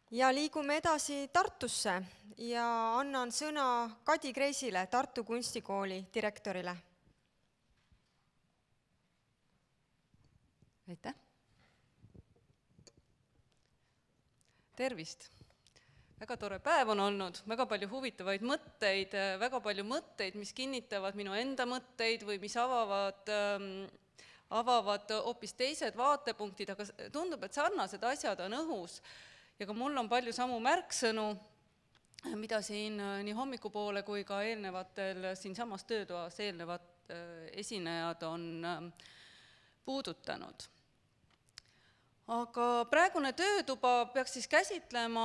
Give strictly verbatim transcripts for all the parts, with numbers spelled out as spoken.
Ja liigume edasi Tartusse ja annan sõna Kadi Kreisile, Tartu Kunstikooli direktorile. Aitäh! Tervist! Väga tore päev on olnud, väga palju huvitavaid mõtteid, väga palju mõtteid, mis kinnitavad minu enda mõtteid või mis avavad, avavad hoopis teised vaatepunktid, aga tundub, et sarnased asjad on õhus. Ja ka mul on palju samu märksõnu, mida siin nii hommikupoole kui ka eelnevatel siin samas töötoas eelnevad esinejad on puudutanud. Aga praegune töötuba peaks siis käsitlema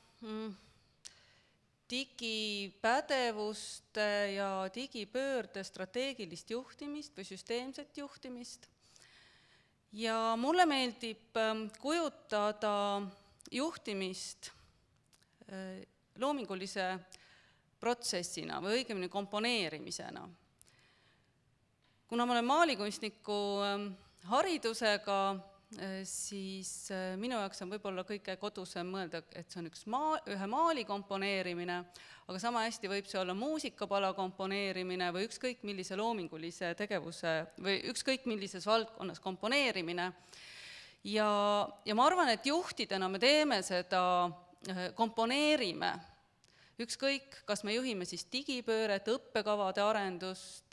digipädevuste ja digipöörde strateegilist juhtimist või süsteemset juhtimist. Ja mulle meeldib kujutada juhtimist loomingulise protsessina või õigemini komponeerimisena. Kuna ma olen maalikunstniku haridusega, siis minu jaoks on võib-olla kõige kodusem mõelda, et see on üks maa, ühe maali komponeerimine, aga sama hästi võib see olla muusikapala komponeerimine või ükskõik millise loomingulise tegevuse või ükskõik millises valdkonnas komponeerimine. Ja, ja ma arvan, et juhtidena me teeme seda, komponeerime, ükskõik, kas me juhime siis digipööret, õppekavade arendust,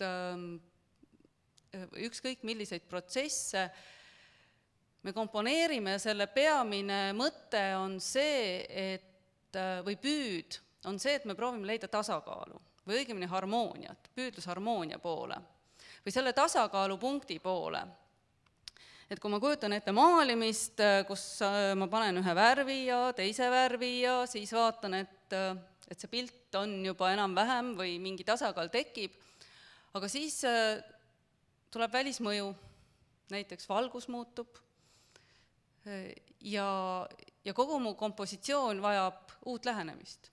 ükskõik milliseid protsesse, me komponeerime ja selle peamine mõte on see, et, või püüd on see, et me proovime leida tasakaalu või õigemini harmooniat, püüdlus harmoonia poole või selle tasakaalu punkti poole. Et kui ma kujutan ette maalimist, kus ma panen ühe värvi ja teise värvi ja siis vaatan, et, et see pilt on juba enam-vähem või mingi tasakaal tekib, aga siis tuleb välismõju, näiteks valgus muutub ja, ja kogu mu kompositsioon vajab uut lähenemist.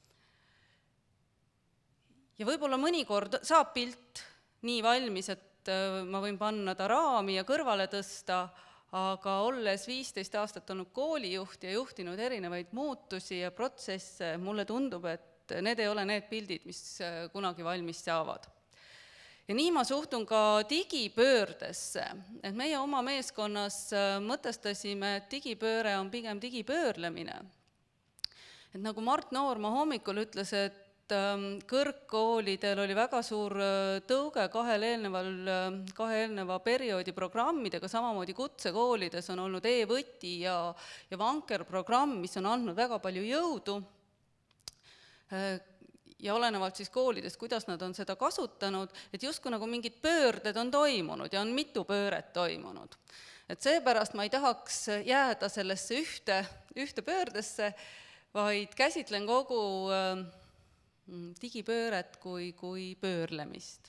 Ja võib-olla mõnikord saab pilt nii valmis, et ma võin panna ta raami ja kõrvale tõsta, aga olles viisteist aastat olnud koolijuht ja juhtinud erinevaid muutusi ja protsesse, mulle tundub, et need ei ole need pildid, mis kunagi valmis saavad. Ja nii ma suhtun ka digipöördesse, et meie oma meeskonnas mõtestasime, et digipööre on pigem digipöörlemine. Et nagu Mart Noorma hommikul ütles, et kõrgkoolidel oli väga suur tõuge kahel eelneval, kahe eelneva perioodi programmidega, samamoodi kutsekoolides on olnud e-võti ja, ja vankerprogramm, mis on andnud väga palju jõudu. Ja olenevalt siis koolidest, kuidas nad on seda kasutanud, et justkui nagu mingid pöörded on toimunud ja on mitu pööret toimunud. Et seepärast ma ei tahaks jääda sellesse ühte, ühte pöördesse, vaid käsitlen kogu digipööret kui, kui pöörlemist.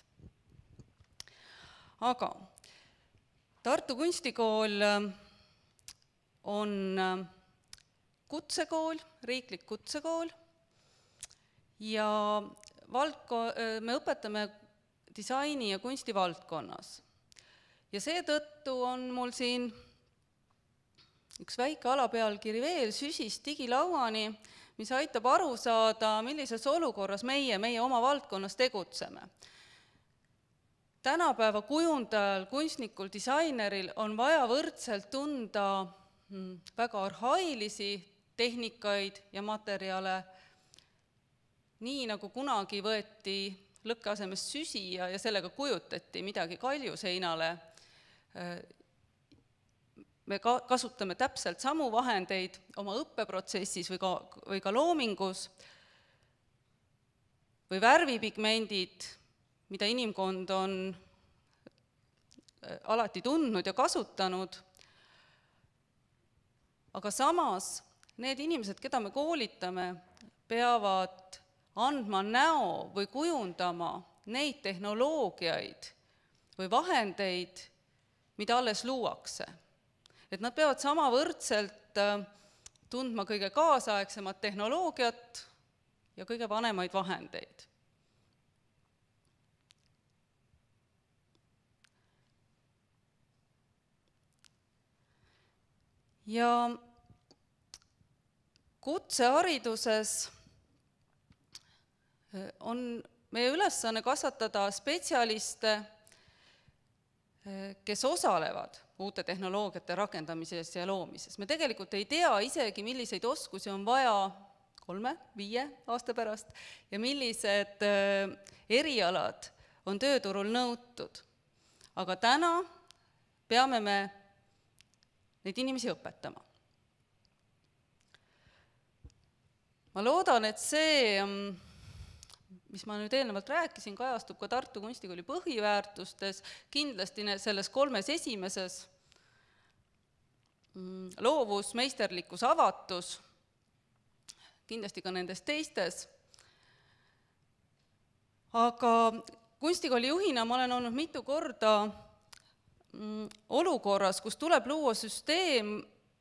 Aga Tartu Kunstikool on kutsekool, riiklik kutsekool ja valdko, me õpetame disaini ja kunsti valdkonnas. Ja seetõttu on mul siin üks väike alapealkiri veel süsist digilauani, mis aitab aru saada, millises olukorras meie, meie oma valdkonnas tegutseme. Tänapäeva kujundajal, kunstnikul, disaineril on vaja võrdselt tunda väga arhailisi tehnikaid ja materjale, nii nagu kunagi võeti lõkke asemest süsi ja, ja sellega kujutati midagi kaljuseinale. Me kasutame täpselt samu vahendeid oma õppeprotsessis või ka, või ka loomingus või värvipigmendid, mida inimkond on alati tundnud ja kasutanud. Aga samas need inimesed, keda me koolitame, peavad andma näo või kujundama neid tehnoloogiaid või vahendeid, mida alles luuakse. Et nad peavad samavõrdselt tundma kõige kaasaegsemat tehnoloogiat ja kõige vanemaid vahendeid. Ja kutsehariduses on meie ülesanne kasvatada spetsialiste, kes osalevad uute tehnoloogiate rakendamises ja loomises. Me tegelikult ei tea isegi, milliseid oskusi on vaja kolme, viie aasta pärast ja millised erialad on tööturul nõutud. Aga täna peame me neid inimesi õpetama. Ma loodan, et see, mis ma nüüd eelnevalt rääkisin, kajastub ka Tartu Kunstikooli põhiväärtustes, kindlasti selles kolmes esimeses, loovus, meisterlikkus, avatus, kindlasti ka nendes teistes. Aga kunstikooli juhina ma olen olnud mitu korda olukorras, kus tuleb luua süsteem,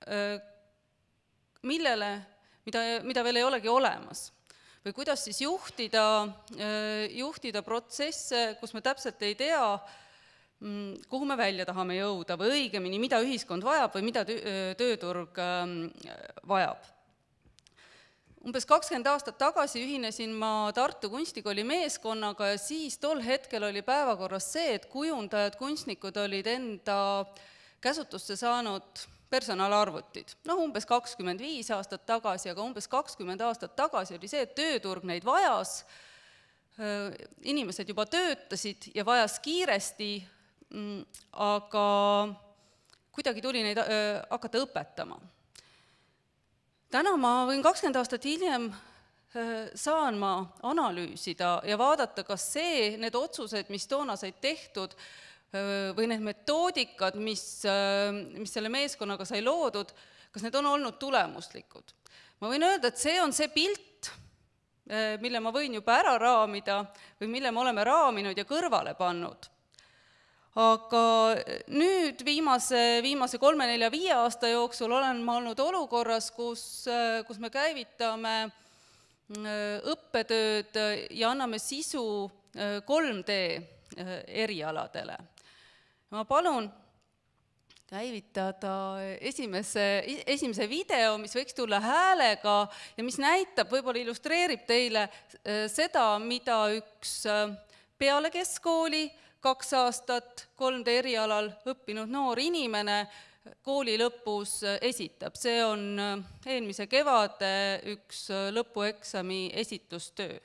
millele, mida, mida veel ei olegi olemas. Või kuidas siis juhtida, juhtida protsesse, kus me täpselt ei tea, kuhu me välja tahame jõuda või õigemini, mida ühiskond vajab või mida tööturg vajab. Umbes kakskümmend aastat tagasi ühinesin ma Tartu Kunstikooli meeskonnaga ja siis tol hetkel oli päevakorras see, et kujundajad, kunstnikud olid enda käsutusse saanud personalarvutid. No umbes kakskümmend viis aastat tagasi, aga umbes kakskümmend aastat tagasi oli see, et tööturg neid vajas, inimesed juba töötasid ja vajas kiiresti, aga kuidagi tuli neid hakata õpetama. Täna ma võin kakskümmend aastat hiljem saan ma analüüsida ja vaadata, kas see, need otsused, mis toona said tehtud, või need metoodikad, mis, mis selle meeskonnaga sai loodud, kas need on olnud tulemuslikud. Ma võin öelda, et see on see pilt, mille ma võin juba ära raamida või mille me oleme raaminud ja kõrvale pannud. Aga nüüd viimase, viimase kolme, nelja, viie aasta jooksul olen ma olnud olukorras, kus, kus me käivitame õppetööd ja anname sisu kolm D erialadele. Ma palun käivitada esimese, esimese video, mis võiks tulla häälega ja mis näitab, võib-olla illustreerib teile seda, mida üks peale keskkooli kaks aastat kolm D erialal õppinud noor inimene kooli lõpus esitab. See on eelmise kevade üks lõpueksami esitlustöö.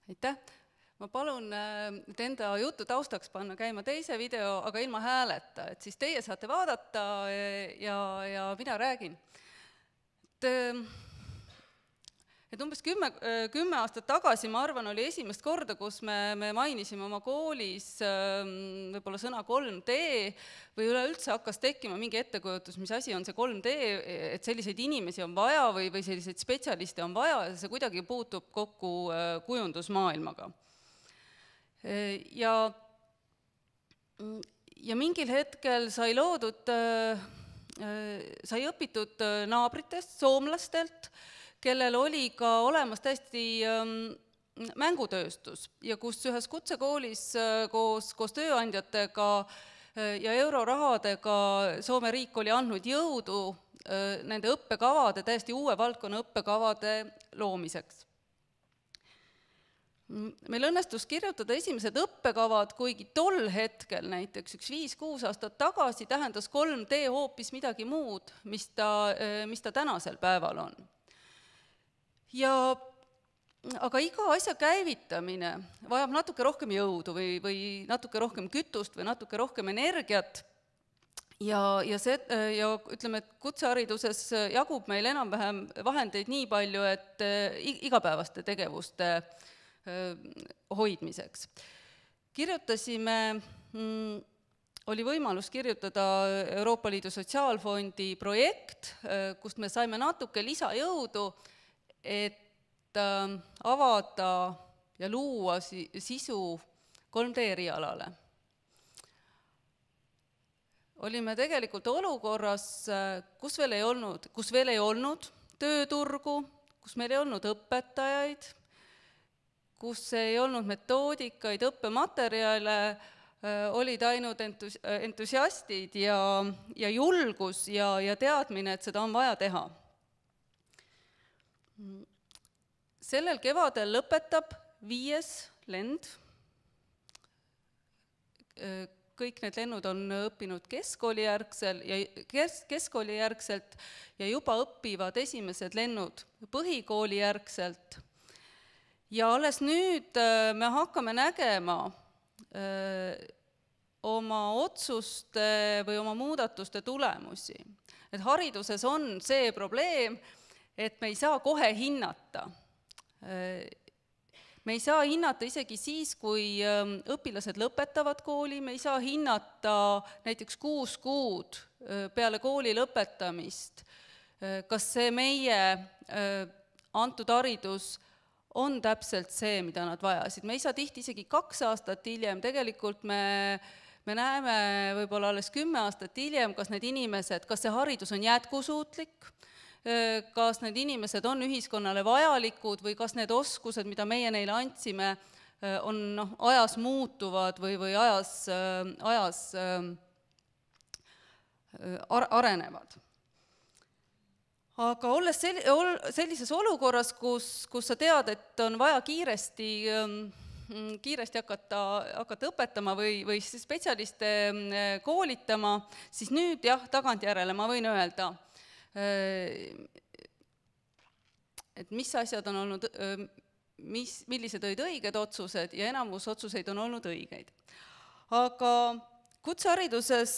Aitäh! Ma palun et enda jutu taustaks panna käima teise video, aga ilma hääleta, et siis teie saate vaadata ja, ja mina räägin. Et, et umbes kümme, kümme aastat tagasi, ma arvan, oli esimest korda, kus me, me mainisime oma koolis võib-olla sõna kolm D või üleüldse hakkas tekkima mingi ettekujutus, mis asi on see kolm D, et selliseid inimesi on vaja või, või selliseid spetsialiste on vaja ja see kuidagi puutub kokku kujundusmaailmaga. Ja, ja mingil hetkel sai loodud, sai õpitud naabritest, soomlastelt, kellel oli ka olemas täiesti mängutööstus ja kus ühes kutsekoolis koos, koos tööandjatega ja eurorahadega Soome riik oli andnud jõudu nende õppekavade, täiesti uue valdkonna õppekavade loomiseks. Meil õnnestus kirjutada esimesed õppekavad, kuigi tol hetkel, näiteks üks viis-kuus aastat tagasi, tähendas kolm D hoopis midagi muud, mis ta, mis ta tänasel päeval on. Ja, aga iga asja käivitamine vajab natuke rohkem jõudu või, või natuke rohkem kütust või natuke rohkem energiat. Ja, ja, see, ja ütleme, et kutsehariduses jagub meil enam-vähem vahendeid nii palju, et igapäevaste tegevuste hoidmiseks. Kirjutasime, oli võimalus kirjutada Euroopa Liidu Sotsiaalfondi projekt, kust me saime natuke lisajõudu, et avada ja luua sisu kolm D erialale. Olime tegelikult olukorras, kus veel ei olnud, kus veel ei olnud tööturgu, kus meil ei olnud õpetajaid, kus ei olnud metoodikaid, õppematerjale, olid ainult entus, entusiastid ja, ja julgus ja, ja teadmine, et seda on vaja teha. Sellel kevadel lõpetab viies lend. Kõik need lennud on õppinud keskkoolijärgsel ja kes, keskkoolijärgselt ja juba õpivad esimesed lennud põhikoolijärgselt. Ja alles nüüd me hakkame nägema öö, oma otsuste või oma muudatuste tulemusi. Et hariduses on see probleem, et me ei saa kohe hinnata. Me ei saa hinnata isegi siis, kui õpilased lõpetavad kooli, me ei saa hinnata näiteks kuus kuud peale kooli lõpetamist, kas see meie antud haridus on täpselt see, mida nad vajasid. Me ei saa tihti isegi kaks aastat hiljem, tegelikult me, me näeme võib-olla alles kümme aastat hiljem, kas need inimesed, kas see haridus on jätkusuutlik, kas need inimesed on ühiskonnale vajalikud või kas need oskused, mida meie neile andsime, on noh, ajas muutuvad või, või ajas, ajas arenevad. Aga olles sellises olukorras, kus, kus sa tead, et on vaja kiiresti, kiiresti hakata, hakata õpetama või, või spetsialiste koolitama, siis nüüd jah, tagantjärele ma võin öelda, et mis asjad on olnud, mis, millised olid õiged otsused ja enamus otsuseid on olnud õigeid. Aga kutsehariduses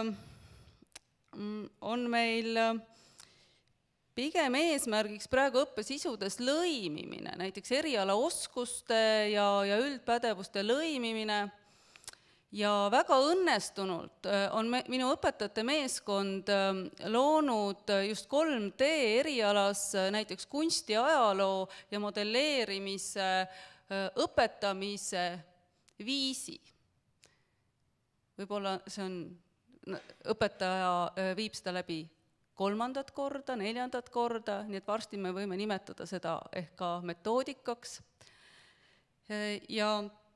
on meil pigem eesmärgiks praegu õppesisudes lõimimine, näiteks erialaoskuste ja, ja üldpädevuste lõimimine ja väga õnnestunult on me, minu õpetajate meeskond loonud just kolm D erialas näiteks kunstiajaloo ja modelleerimise õpetamise viisi. Võib-olla see on, õpetaja viib seda läbi kolmandat korda, neljandat korda, nii et varsti me võime nimetada seda ehk ka metoodikaks. Ja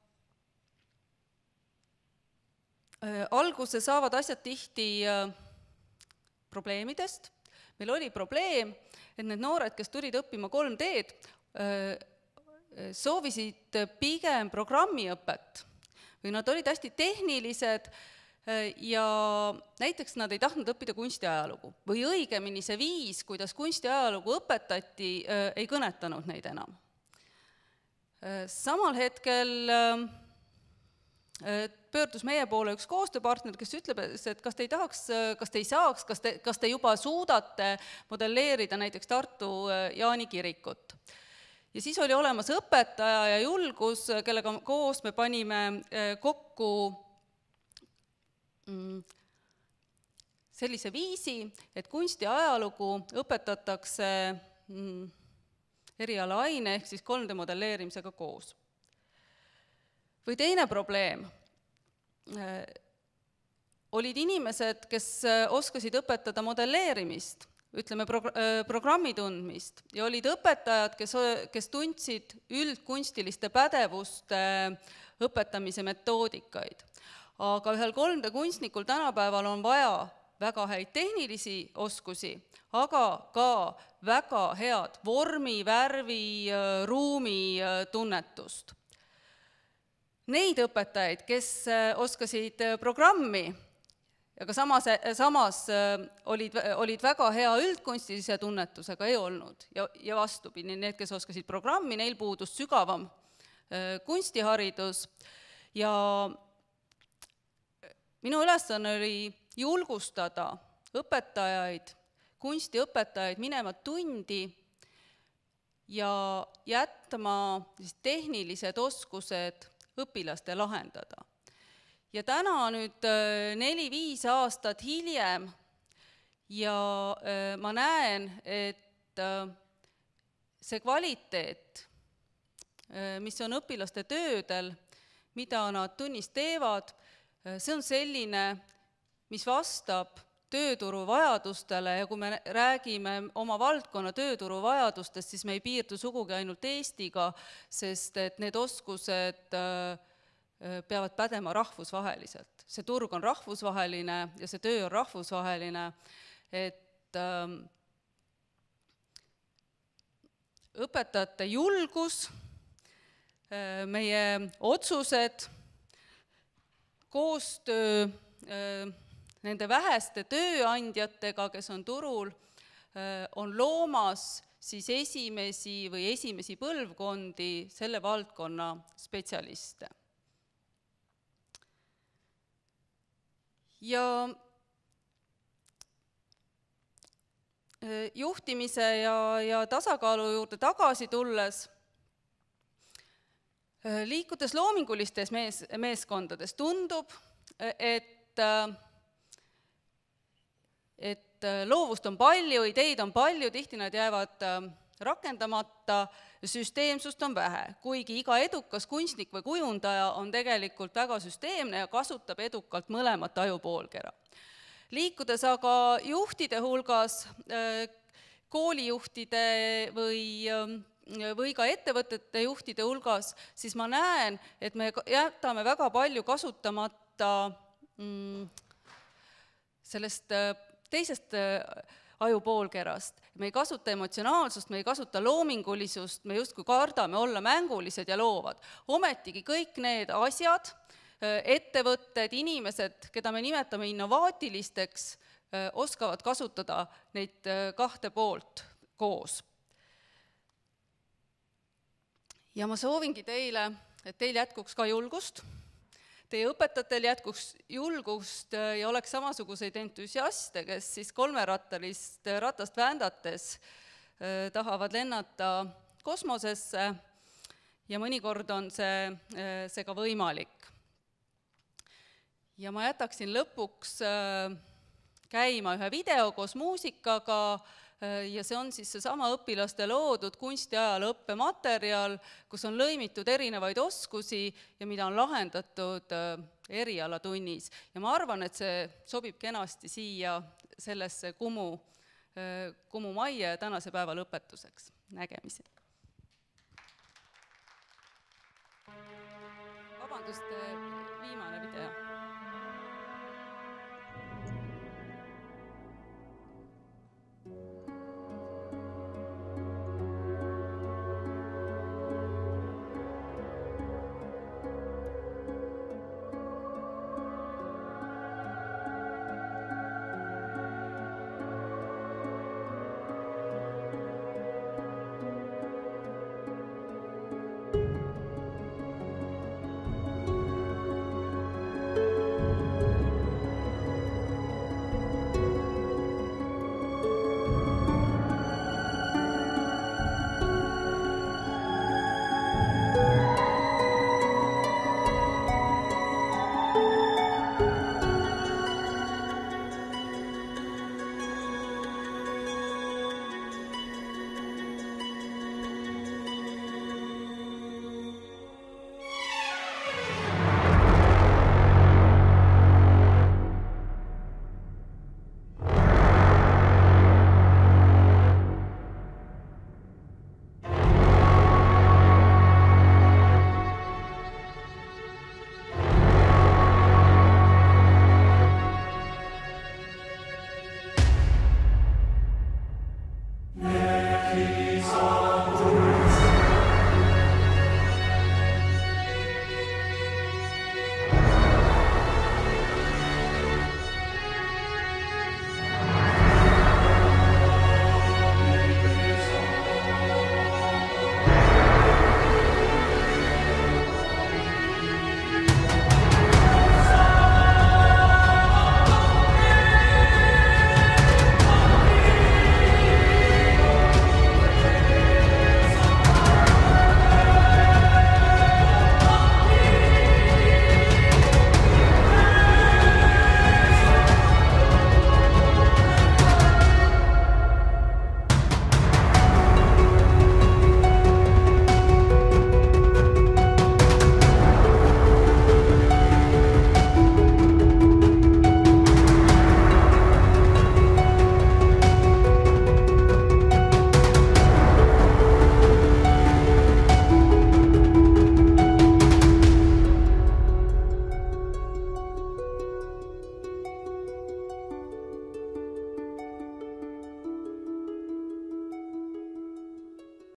alguse saavad asjad tihti probleemidest. Meil oli probleem, et need noored, kes tulid õppima kolm D-d, soovisid pigem programmiõpet või nad olid hästi tehnilised ja näiteks nad ei tahtnud õppida kunstiajalugu või õigemini see viis, kuidas kunstiajalugu õpetati, ei kõnetanud neid enam. Samal hetkel pöördus meie poole üks koostööpartner, kes ütleb, et kas te ei tahaks, kas te ei saaks, kas te, kas te juba suudate modelleerida näiteks Tartu Jaani kirikut. Ja siis oli olemas õpetaja ja julgus, kellega koos me panime kokku sellise viisi, et kunsti ajalugu õpetatakse erialaaine ehk siis kolm D modelleerimisega koos. Või teine probleem. Olid inimesed, kes oskasid õpetada modelleerimist, ütleme pro programmi tundmist, ja olid õpetajad, kes, kes tundsid üldkunstiliste pädevuste õpetamise metoodikaid. Aga ühel kolm D kunstnikul tänapäeval on vaja väga häid tehnilisi oskusi, aga ka väga head vormi, värvi, ruumi tunnetust. Neid õpetajaid, kes oskasid programmi, aga samas, samas olid, olid väga hea üldkunstilise tunnetusega, ei olnud. Ja, ja vastupidi, need, kes oskasid programmi, neil puudus sügavam kunstiharidus. Ja minu ülesanne oli julgustada õpetajaid, kunstiõpetajaid minema tundi ja jätma tehnilised oskused õpilaste lahendada. Ja täna nüüd neli-viis aastat hiljem ja ma näen, et see kvaliteet, mis on õpilaste töödel, mida nad tunnis teevad, see on selline, mis vastab tööturu vajadustele ja kui me räägime oma valdkonna tööturu vajadustest, siis me ei piirdu sugugi ainult Eestiga, sest et need oskused peavad pädema rahvusvaheliselt. See turg on rahvusvaheline ja see töö on rahvusvaheline, et õpetajate julgus, meie otsused, koostöö nende väheste tööandjatega, kes on turul, on loomas siis esimesi või esimesi põlvkondi selle valdkonna spetsialiste. Ja juhtimise ja, ja tasakaalu juurde tagasi tulles, liikudes loomingulistes mees, meeskondades tundub, et et loovust on palju, ideid on palju, tihti nad jäävad rakendamata, süsteemsust on vähe, kuigi iga edukas kunstnik või kujundaja on tegelikult väga süsteemne ja kasutab edukalt mõlemat ajupoolkera. Liikudes aga juhtide hulgas, koolijuhtide või, või ka ettevõtete juhtide hulgas, siis ma näen, et me jätame väga palju kasutamata mm, sellest teisest ajupoolkerast. Me ei kasuta emotsionaalsust, me ei kasuta loomingulisust, me justkui kardame olla mängulised ja loovad. Ometigi kõik need asjad, ettevõtted, inimesed, keda me nimetame innovaatilisteks, oskavad kasutada neid kahte poolt koos. Ja ma soovingi teile, et teil jätkuks ka julgust, teie õpetajatel jätkuks julgust ja oleks samasuguseid entusiaste, kes siis kolmerattalist ratast väändates tahavad lennata kosmosesse ja mõnikord on see, see ka võimalik. Ja ma jätaksin lõpuks käima ühe video koos muusikaga ja see on siis seesama õpilaste loodud kunstiajaloo õppematerjal, kus on lõimitud erinevaid oskusi ja mida on lahendatud erialatunnis. Ja ma arvan, et see sobib kenasti siia sellesse Kumu, Kumu majja ja tänase päeva lõpetuseks. Nägemisi. Vabandust, viimane video.